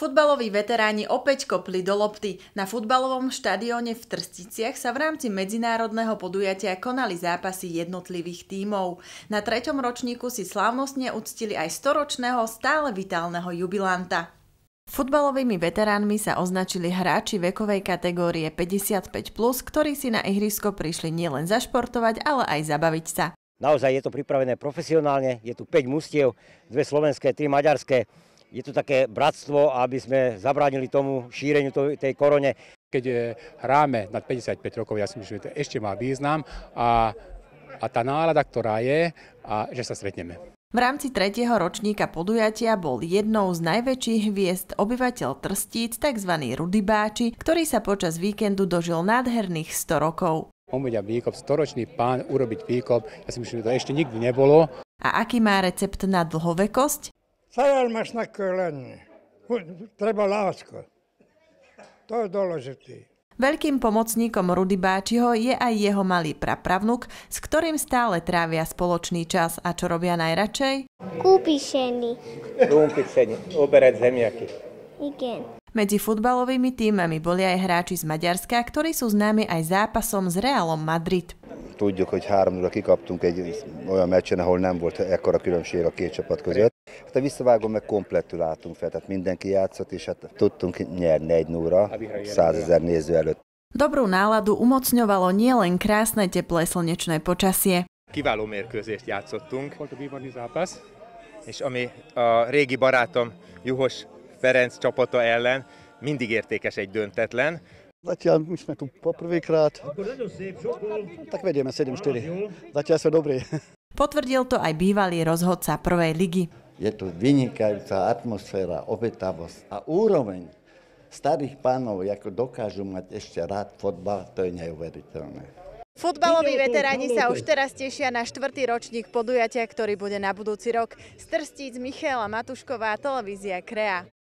Futbaloví veteráni opäť kopli do lopty. Na futbalovom štadióne v Trsticiach sa v rámci medzinárodného podujatia konali zápasy jednotlivých tímov. Na 3. ročníku si slávnostne uctili aj 100-ročného stále vitálneho jubilanta. Futbalovými veteránmi sa označili hráči vekovej kategórie 55+, ktorí si na ihrisko prišli nielen zašportovať, ale aj zabaviť sa. Naozaj je to pripravené profesionálne, je tu 5 mužstiev, 2 slovenské, 3 maďarské. Je to také bratstvo, aby sme zabránili tomu šíreniu tej korone. Keď hráme nad 55 rokov, ja si myslím, že to ešte má význam a tá nálada, ktorá je, a že sa stretneme. V rámci 3. ročníka podujatia bol jednou z najväčších hviezd obyvateľ Trstíc, tzv. Rudy Báči, ktorý sa počas víkendu dožil nádherných 100 rokov. Umedia výkop, 100-ročný pán urobiť výkop, ja si myslím, že to ešte nikdy nebolo. A aký má recept na dlhovekosť? Szerelmesnek kell lenni. Treba láska. To je dôležité. Veľkým pomocníkom Rudy Báčiho je aj jeho malý prapravnuk, s ktorým stále trávia spoločný čas. A čo robia najradšej? Kúpišeny. Kúpiť seni, oberať zemiaky. Igen. Medzi futbalovými tímami boli aj hráči z Maďarska, ktorí sú známi aj zápasom s Realom Madrid. Tudjuk, hogy 3-0 kikaptunk egy olyan meccsen, ahol nem volt ekkora különbség a két csapat között. Hát a visszavágón meg komplettül álltunk fel, tehát mindenki játszott, és hát tudtunk nyerni 1-0-ra 100 000 néző előtt. Dobrú náladu umocňovalo nielen krásne teplé slnečné počasie. Kiváló mérkőzést játszottunk. Volt a výborný zápas. És ami a régi barátom Juhos Ferenc csapata ellen mindig értékes egy döntetlen. Zatiaľ my sme tu poprvýkrát, tak vedieme 7-4. Zatiaľ sme dobrí. Potvrdil to aj bývalý rozhodca prvej ligy. Je tu vynikajúca atmosféra, obetavosť a úroveň starých pánov, ako dokážu mať ešte rád fotbal, to je neuveriteľné. Futbaloví veteráni sa už teraz tešia na 4. ročník podujatia, ktorý bude na budúci rok. Z Trstíc Michaela Matušková, televízia Krea.